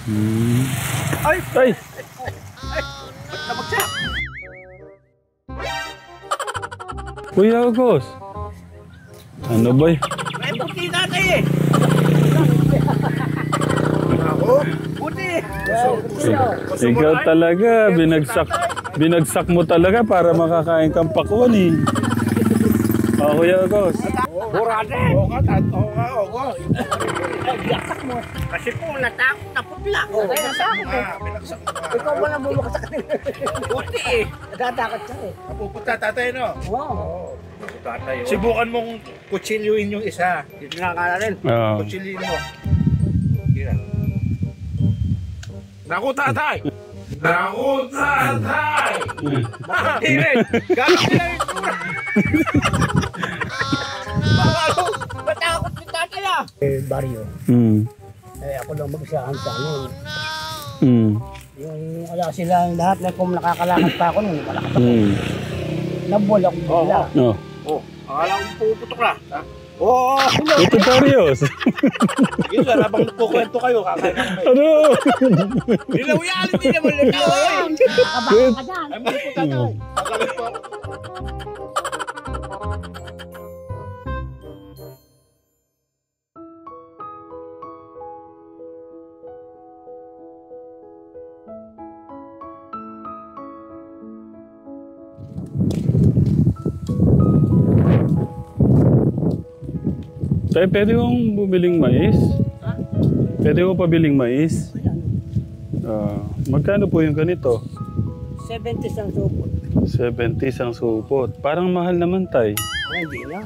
Ay! Ay! Ba't nabagsak? Kuya August. Ano ba yun? May puti natin eh! Ako? Puti! Ikaw talaga, binagsak mo talaga para makakain kang pakwan eh. Oh, Kuya August. Burate! Oo ka. Biyak mo. Kasi po, natakot na putla. Kaya natakot eh. Binagsak mo. Ikaw ba na bumaka sa kanila? Puti eh. Natatakot siya eh. Napupunta tatay, no? Oo. Tatay oh. Sibukan mong kutsilyuin yung isa. Dito nakakala rin. Oh. Kutsilyuin mo. Tira. Naku, tatay! Naku, tatay! Bakit? Gano'n nila yung tura. Bakalo, matakot yung tatay ah. Baryo. Ako lang mag-isahan sa ano. Yung wala sila lahat na kung nakakalakad pa ako nun. Malakas ako. Nabol ako bigla. Oh. Oh, akala ko puputok na. Oo, hello. Ito serious. Yun lang, habang nagkukwento kayo, kakain ako kayo. Ano? Ilaw yan, hindi naman lagaw. Nakabaka ka dyan. Ay, mali po tatay. Kakain po ako. Tay, pwede kong bumiling mais? Pwede ko pabiling mais? Magkano po yung ganito? 70 ang supot. 70 ang supot. Parang mahal naman, Tay. Ay, hindi na.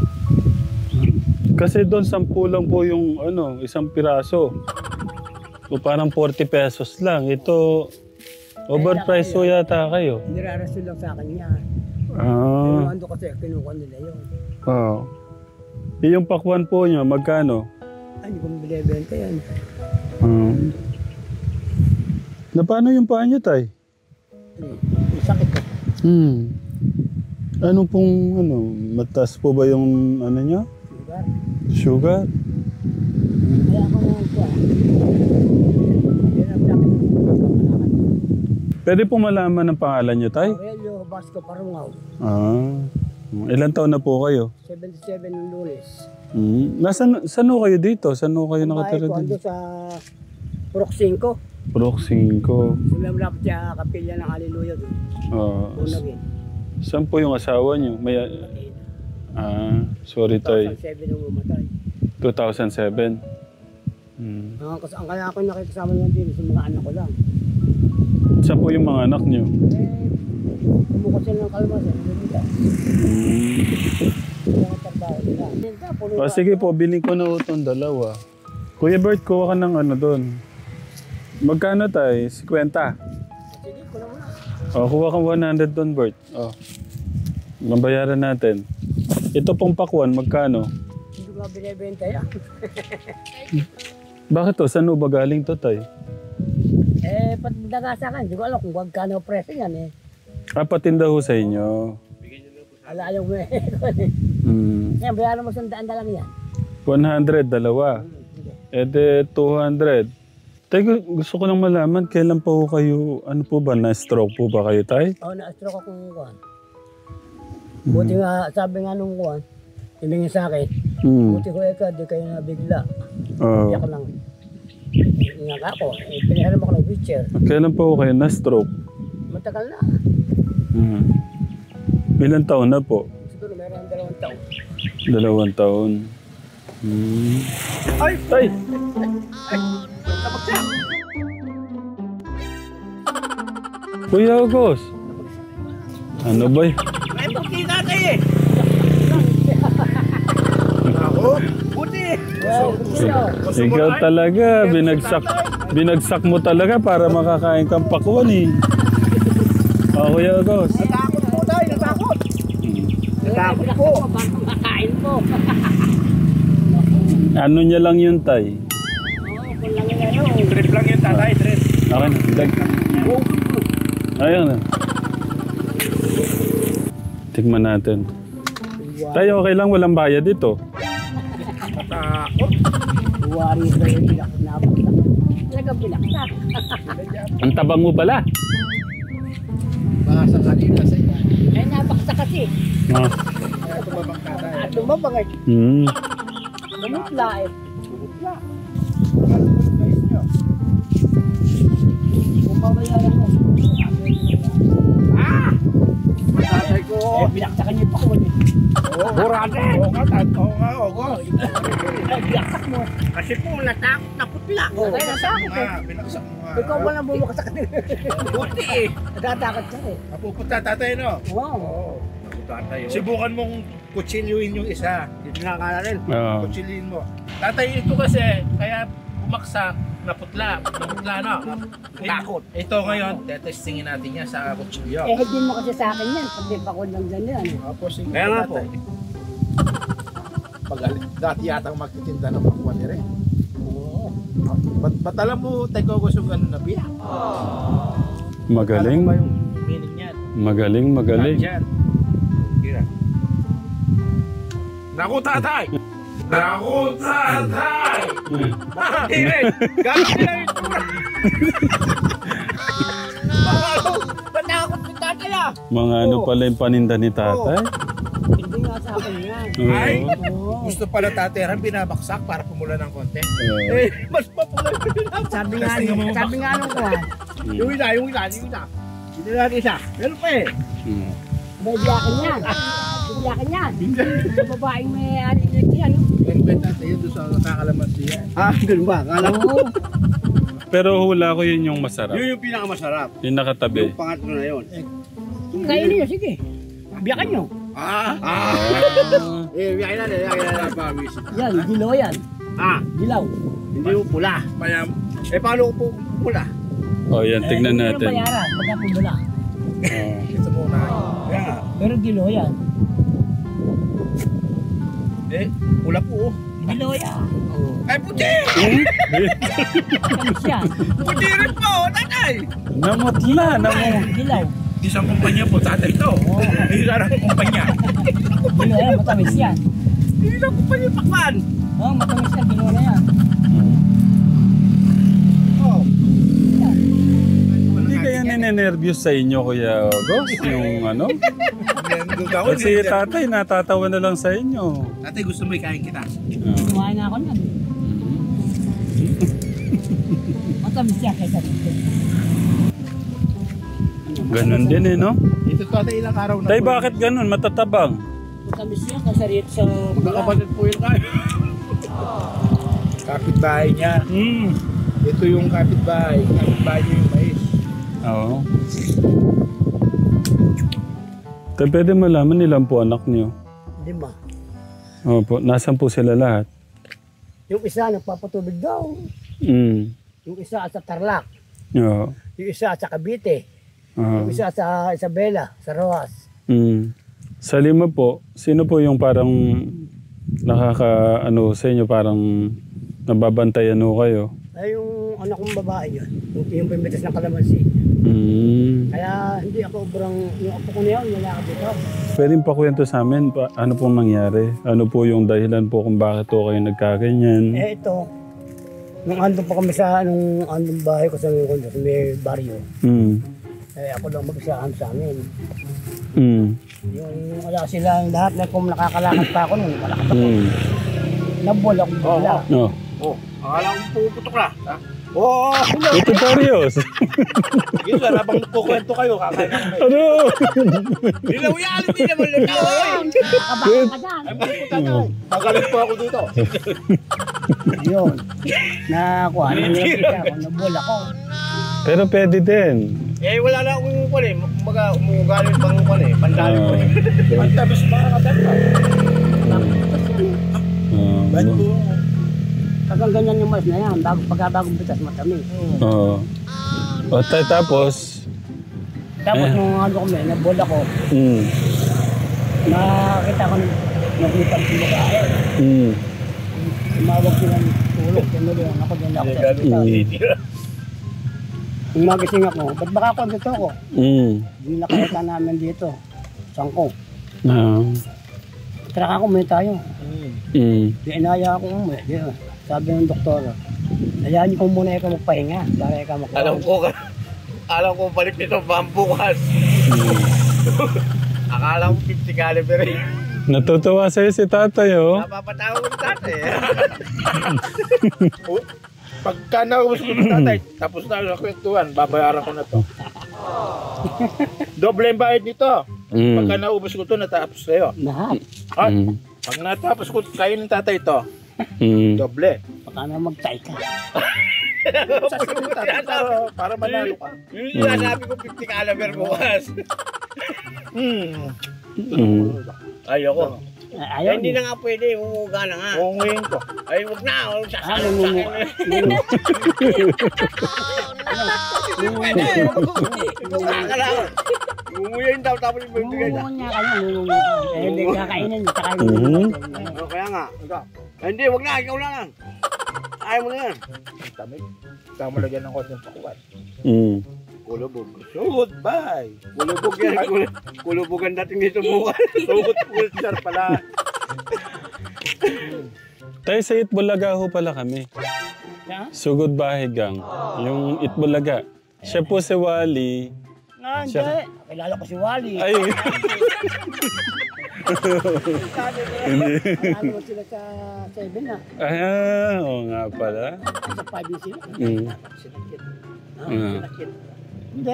Kasi doon 10 lang po yung isang piraso. O parang 40 pesos lang. Ito, overpriced po yata kayo. Niraraso lang sa akin yan. Ah. Ando kasi kinuha nila yun. Oh. Yung pakwan po nyo, magkano? Ay, hindi ko binibenta yan. Na paano yung paa nyo, Tay? Sakit ko. Ano pong, mataas po ba yung, nyo? Sugar. Sugar? Kaya ako na ito ah. Yan ang sakit. Pwede po malaman ang pangalan nyo, Tay? Aurelio Vasco Parungaw. Ilan taon na po kayo? 77 ng Lunes. Saan ho kayo dito? Saan ho kayo Ang bahay nakatira ko ando dito? sa Purok 5. Purok 5. Sumamlapit siya kapilya ng Hallelujah doon. Unagin. Saan po yung asawa nyo? Sorry, Tay. 2007 nung umatay. 2007. Kasi ang kaya ako nakikasama naman din sa mga anak ko lang. Saan po yung mga anak nyo? Bumukot sila ng kalmasan. Yung trabaho nila. Sige po, bilhin ko na itong dalawa. Kuya Bert, kuha ka ng doon. Magkano, Tay? 50? Sige, ko naman. Kuha ka 100 doon, Bert. Mabayaran natin. Ito pong pakwan, magkano? Hindi ko nga binibenta yan. Bakit to? Saan ba galing to, Tay? Pati nagasa ka, hindi ko alam kung magkano presyo yan eh. Patinda ho sa inyo. Ala yung may. Yan, bayaran mo 100 na lang yan. 100, dalawa. De 200. Tay, gusto ko lang malaman, kailan pa ho kayo, po ba, na-stroke po ba kayo, Tay? Oo, na-stroke akong kuhan. Buti nga, sabi nga nung kuhan, himingin sa akin, buti ko di kayo nabigla. Iyak lang. Iyak ako, pinahiram ako ng wheelchair. Kailan pa ho kayo na-stroke? Matagal na. Ilan taon na po? Siguro meron 2 taon. 2 taon. Ay! Tay! Nabagsak! Kuya August! Ano ba yun? May puti natin eh! Ako? Puti! Ikaw talaga, binagsak mo talaga para makakain kang pakwan eh. Kuya August. Natakot po tayo, natakot! Natakot po! Kakain po! Ano niya lang yun, Tay? Kung lang yun. Trip lang yun, tatay, trip. Okay na, ayun na. Tikman natin. Tay, okay lang, walang bayad dito. Natakot. Buwari ba yung nabagsak? Pinaksa. Ang tabang mo pala. Baka sa kanila sa iba. Eh, napaksa kasi. Ah. Kaya tumabang ka tayo. At tumabang eh. Hmm. Lumutla eh. Ano po yung guys nyo? Kung babayaran mo. Tatay ko. Eh, pinaksakan niyo pa ko eh. Burate! Oo nga, oo. Eh, pinaksak mo. Kasi po, natakot na putla. Kaya nasakot eh. Binaksak mo nga. Ikaw ba nang bumukas sa kanila? Buti eh. Natatakot ka eh. Mapupunta tatay, no? Wow. Oo. Subukan mong kutsilyuin yung isa. Dito na ka rin. Oo. Kutsilyuin mo. Tatay, ito kasi, kaya bumaksak, naputla, no? Takot. Ito ngayon, tetestingin natin yan sa kutsilyo. Eh, din mo kasi sa akin yan. Pag di pa ko lang ganyan. Kaya nga po. Dati yatang magtitinda ng pakuan ni rin. Oo. Ba't alam mo, Teko, gusto gano'n na biyak? Magaling. Alam mo ba yung meaning niyan? Magaling, magaling. Nandyan. Kira. Naku, tatay! Naku, tatay! Bakit rin? Gagawin lang yung tura! Bakalo! Natakot si tatay ah! Mga ano pala yung paninda ni tatay? Hindi nga sa akin yan. Ay! Oo. Gusto pala tatay rin binabaksak para pumula ng konti. Oo. Eh, mas mapula yung binabaksak. Sabi nga nung ko ah. Yung isa. Hindi natin isa. Meron pa eh. Hmm. May biyakin yan. May biyakin yan. Yung babaeng may ari na yan. Meron pa tatay yun doon sa nakakalamansi yan. Ah, ganun ba? Akala ko. Oo. Pero hula ko yun yung masarap. Yun yung pinakamasarap. Yung nakatabi. Pangatlo na yun. Kayo niyo, sige. Biyakan nyo. Ah! Biyakin na promise. Yan, dilaw yan. Dilaw. Hindi mo pula. Mayam. Paano ko po pula? Oh, yan, tignan Pero natin. bayaran, pagka pumula. Oh. Ito muna. Yeah. Pero dilaw yan. Pula po. Dilaw yan. Ay, puti! Kamis yan. Puti rin po, tatay! Namutla, Dilaw. Isang kumpanya po, tatay ito. Isa lang kumpanya. Dilaw yan, matamis yan. Isang kumpanya pakwan. Oo, matamis yan, dilaw na yan. Oh. Hindi kaya ninenervyos sa inyo, Kuya Gos? Yung ano? Kasi tatay, natatawa na lang sa inyo. Tatay, gusto mo ikain kita? Kumain na ako niyan. Matamis yan kaysa dito. Ganun din eh, no? Ito tatay, ilang araw na Tay, po. bakit ganun? Matatabang. Matamis yan kaysa rito sa... Magkakapatid po yun tayo. Kapitbahay niya. Ito yung kapitbahay. Kapitbahay niya yung mais. Oo. Tay, pwede malaman ilan po anak niyo? 5. Opo, nasan po sila lahat? Yung isa nagpapatubig daw. Mm. Yung isa sa Tarlac. Oo. Yung isa sa Cavite. Ah. Yung isa sa Isabela, sa Rojas. Mm. Sa 5 po, sino po yung parang nakaka-ano sa inyo, parang nababantayan ho kayo? Ay, yung anak kong babae yun. Yung pimitas ng kalamansi. Mm. Kaya hindi ako yung apo ko na yun, nalakad dito. Pwede pa kwento sa amin, ano pong nangyari? Ano po yung dahilan po kung bakit po kayo nagkaganyan? Eh ito, nung andun pa kami sa andun bahay ko sa may baryo. Mm. Eh ako lang mag-isaan sa amin. Mm. Yung wala sila, lahat na kung nakakalakad pa ako nun, malakas ako. Mm. Nabol ako bigla. No. Oh, akala ko puputok na. Ha? Oo! Ito serious. Sige, habang nagkukwento kayo, kakain na kayo. Ano? Ilaw yan! Hindi naman lang ako eh! Nakabaka ka dyan. Ay, bakit tatay? Magalit po ako dito. Yun. Nakuha, nilagay ako, nabol ako. Pero pwede din. Eh, wala na akong kwan eh. Kumbaga, umugalit pang kwan eh. Pandali ko eh. Ang tabis mga katata. Ba't po? Pagkang ganyan yung mais na yan, pagkabagong bitas matamis. Oo. O tapos? Tapos nung ano kami, nabol ako, Mm. nakita ko naglipad sila bahay. Mm. Tumawag sila ng tulog, tinulungan ako din ako. Nung magising ako, ba't baka ako dito ako? Mm. Hindi nakita namin dito. Sangko. Ah. Tara ako, may tayo. Mm. Di inaya ako umuwi. Di, sabi ng doktor, Hayaan niyo kung muna ikaw magpahinga. Para ikaw magpahinga. Alam ko balik nito bukas. Akala ko 50 caliber eh. Natutuwa sa'yo si tatay, oh. Napapatawag ko tatay. Pagka naubos ko ng tatay, tapos na sa kwentuhan, babayaran ko na to. Doble ang bayad nito. Pagka naubos ko to, natapos kayo. Lahat. At pag natapos ko kayo ng tatay to, doble. Baka na mag-tie ka. Para manalo ka. Yung sinasabi ko 50 caliber bukas. Ayoko. Ayaw. Hindi na nga pwede, umuga na nga. Unguin ko. Ay, huwag na, huwag sasalit sa akin. Umuyin daw, tapos ibibigay na. Ngumungo niya kayo, ngumungo. Eh, hindi kakainin. Kakainin. Kaya nga, hindi, huwag na, ikaw lang. Ayaw mo na yan. Tamig. Tama lagyan ng konting pakuan. Kulubog. Sugod, bye! Kulubog yan, kulubogan dating dito bukas. Sugod, sir pala. Tayo sa Itbulaga ho pala kami. Sugod Bahigang. Yung Itbulaga. Siya po si Wally. Hindi. Kilala ko si Wally. Ay. Ano mo sila sa 7 na. Oo nga pala. Sa 5 na sila. Hindi.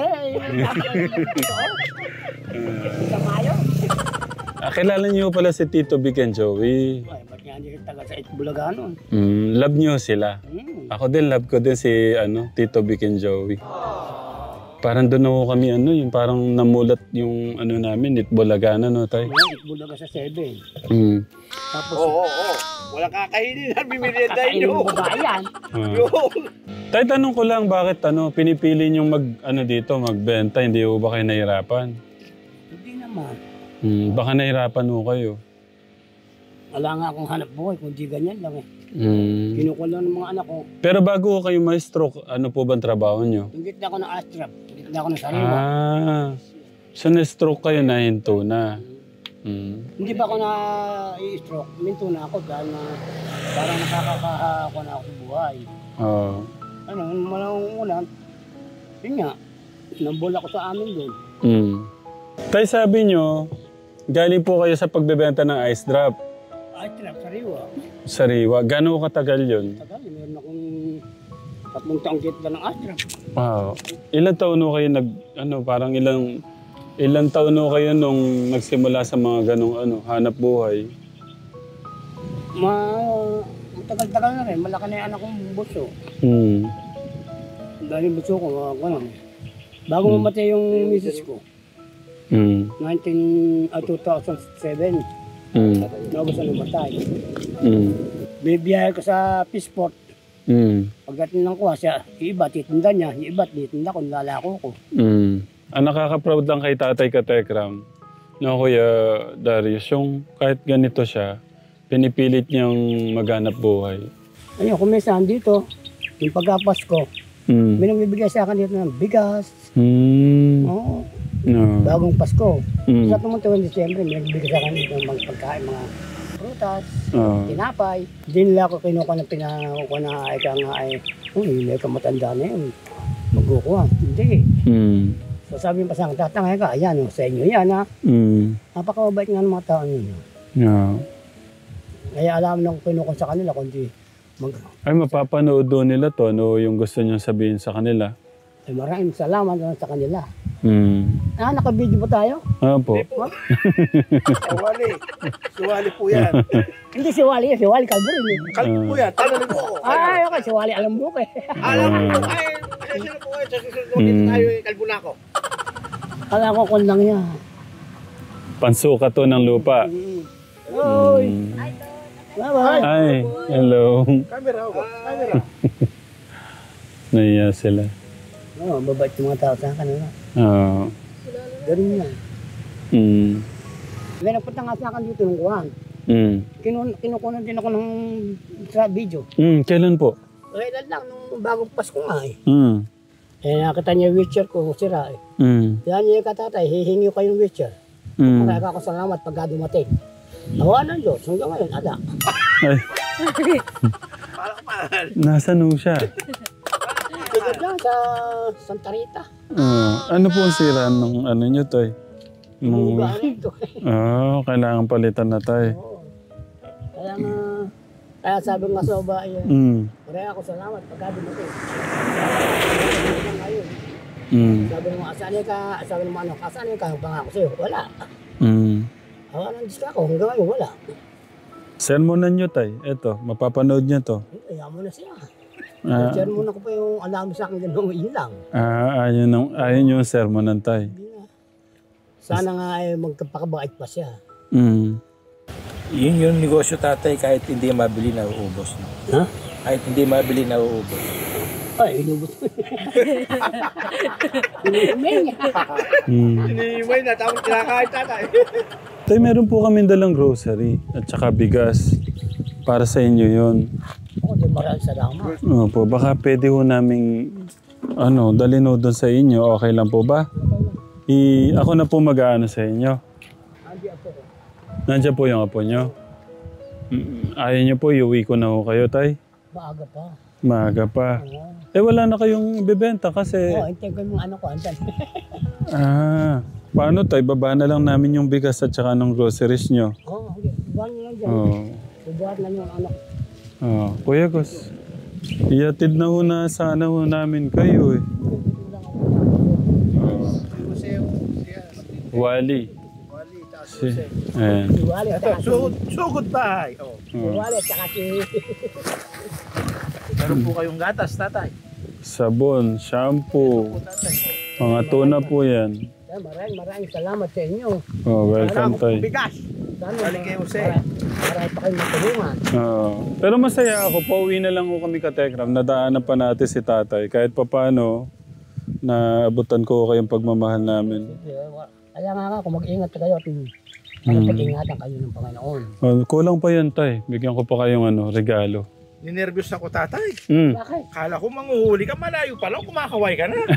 Sa Mayo. Kilala niyo pala si Tito Vic and Joey. Ay, ba't nga hindi taga sa Itbulaga nun? Love niyo sila. Ako din, love ko din si Tito Vic and Joey. Parang doon ako kami yung parang namulat yung namin, Itbulagana, no, tay? Itbulaga sa 7. Tapos, Oo. Walang kakainin na, bimilihan tayo. kakainin mo babae yan. Tay, tanong ko lang, bakit pinipili niyong dito, magbenta, hindi ho ba kayo nahirapan? Hindi naman. Baka nahirapan ho kayo. Wala nga akong hanap buhay, kundi ganyan lang eh. Kinukuha lang ng mga anak ko. Pero bago ho kayo ma-stroke, ano po bang trabaho niyo? Ingit na ako ng astrap. Ingit na ako ng sariwa. So na-stroke kayo, nahinto na. Hindi ba ako na-i-stroke? Minto na ako dahil na parang nakakakaha na ako sa buhay. Malang ulan, yun nga, nambol ako sa amin doon. Tay, sabi nyo, galing po kayo sa pagbebenta ng ice drop. Astrap, sariwa. Sariwa. Gano'n katagal yun? Tagal, meron akong 3 taong kita ng astrap. Wow. Ilan taon ho kayo parang ilang taon ho kayo nung nagsimula sa mga ganong hanap buhay? Matagal-tagal na rin, malaki na yung anak kong buso. Dahil yung buso ko, bago mamatay yung misis ko, 2007, Nabos na namatay. Bibiyahe ko sa Peaceport. Pagdating ng kuha siya, yung iba titinda niya, yung iba titinda ko, nilalako ko. Nakaka-proud lang kay Tatay Katekram. No, Kuya Darius, yung kahit ganito siya, pinipilit niyang maghanap buhay. Ayun, kung minsan dito, yung pagkapasko, may namibigay sa akin dito ng bigas. Oo. Bagong Pasko. Sa tumutuwang Disyembre, may nagbigay sa akin dito ng mga pagkain, mga prutas, tinapay. Hindi nila ako kinuha ng pinakuha na ika nga ay, may kamatanda na yun. Magkukuha. Hindi. So sabi pa sa akin, tatangay ka, ayan, sa inyo yan ha. Napakabait nga ng mga tao ninyo. Kaya alam nang kinuha sa kanila, kundi ay, mapapanood doon nila to, yung gusto niyong sabihin sa kanila. Ay, maraming salamat sa kanila. Naka-video ba tayo? Opo. Si Wally po yan. Hindi si Wally Calburin. Kalbo po yan, tanong mo. Ay, okay, si Wally alam mo ko eh. Alam mo, sino po kayo sa susunod tayo, kalbo na ako. Kala ko kung lang yan. Pansuka to ng lupa. Oy! Bye-bye! Ay, hello. Camera ako. Camera. Naiya sila. Oo, babait yung mga tao sa akin. Ganun yan. May nagpunta nga sa akin dito ng kuhan. Kinukunan din ako ng sa video. Kailan po? Kailan lang, nung bagong Pasko nga eh. Nakita niya yung wheelchair ko, sira eh. Kaya niya yung katatay, hihingi ko yung wheelchair. Kaya ako salamat pagka dumating. Awa ng Diyos, hanggang ngayon, ada. Ay. Nasaan ho siya? Ito dyan sa Santa Rita. Ano po ang sira ng ano nyo, Tay? Nung... Bugaan ito. kailangan palitan na, Tay. Oo. Kaya nga, kaya sabi ko nga sa babae, maraming ako salamat pagka dumating. Ngayon, sabi mo, asanay ka, sabi mo ano, asanay ka, pangako sa'yo, wala. Awa ng Diyos ka ako, hanggang ngayon, wala. Sermonan nyo, Tay. Eto, mapapanood nyo to. Kaya mo na siya. Share muna ko pa yung alam sa akin gano'n, yun lang. Ayun yung sermonan, Tay. Hindi na. Sana nga ay magkapakabait pa siya. Yun yung negosyo, tatay, kahit hindi mabili na uubos. No? Ha? Kahit hindi mabili na uubos. Ay, inubos mo. Inumay niya. Iniimay na, tapos kinakain tatay. Tay, meron po kami dalang grocery at saka bigas. Para sa inyo yun. Ako din maraming salamat. Opo, baka pwede ho naming dalhin ho doon sa inyo. Okay lang po ba? Ako na po mag-aano sa inyo. Hindi ako. Nandiyan po yung apo nyo. Ayaw nyo po, iuwi ko na ho kayo, Tay. Maaga pa. Maaga pa. Wala na kayong bibenta kasi... Hintay ko yung mga ko, andan. Paano, Tay? Baba na lang namin yung bigas at saka ng groceries nyo. Hindi. Buwan nyo lang dyan. Subuhat na yung anak. Kuya Gus, iatid na ho na sana ho namin kayo eh. Wali. Ayan. Wali at saka si... Sugod bahay. Wali at saka si... Meron po kayong gatas, tatay. Sabon, shampoo, mga tuna po yan. Maraming salamat sa inyo. Welcome, Tay. Bigas. Balik kayo, Jose. Marami pa kayong matulungan. Pero masaya ako, pauwi na lang ho kami ka-Tekram. Nadaanan pa natin si Tatay. Kahit papaano, naabutan ko kayong pagmamahal namin. Kaya nga kung mag-ingat kayo at pag-ingatan kayo ng Panginoon. Kulang pa yan, Tay. Bigyan ko pa kayong regalo. Ninervyos ako, tatay. Bakit? Kala ko manguhuli ka, malayo pa lang, kumakaway ka na.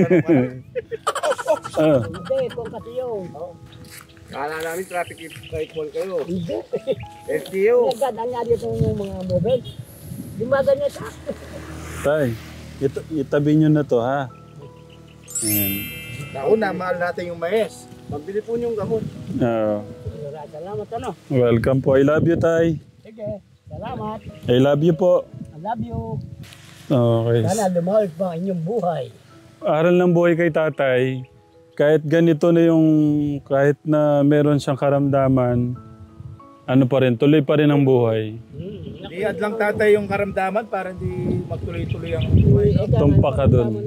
Hindi, kung kasi yun. Kala namin traffic light mall kayo. Hindi. STO. Nagdaan dito yung mga mobile. Di ba ganyan sa? Tay, itabi nyo na to, ha? Ayan. Nauna, mahal natin yung mais. Pambili po niyong gamot. Salamat ano. Welcome po. I love you, Tay. Sige. Salamat. I love you po. I love you. Okay. Sana lumawag pa ang inyong buhay. Aral ng buhay kay Tatay. Kahit ganito na kahit na meron siyang karamdaman, pa rin, tuloy pa rin ang buhay. Iad lang, tatay, yung karamdaman para hindi magtuloy-tuloy ang buhay. Tumpak ka dun.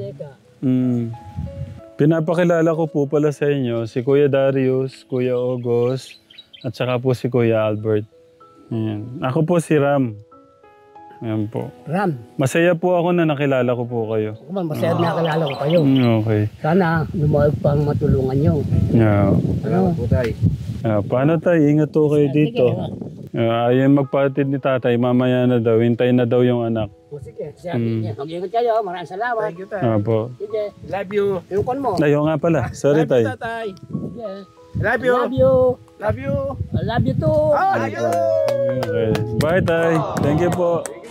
Pinapakilala ko po pala sa inyo si Kuya Darius, Kuya August, at saka po si Kuya Albert. Ayan. Ako po si Ram. Ayan po. Ram. Masaya po ako na nakilala ko po kayo. Masaya na nakilala ko kayo. Okay. Sana lumawag pa ang matulungan nyo. Yeah. Ano? Paano tayo? Ingat po kayo dito. Ayaw magpatid ni Tatay. Mamaya na daw. Hintayin na daw yung anak. Sige. Mag-ingat kayo. Maraming salamat. Thank you, tay. Apo. Sige. Love you. Yung kon mo. Ayaw nga pala. Sorry, Love you, Tay. tatay. Sige. Love you. Love you. Love you. I love you too. Oh, love you. Okay. Bye, Tay. Thank you po.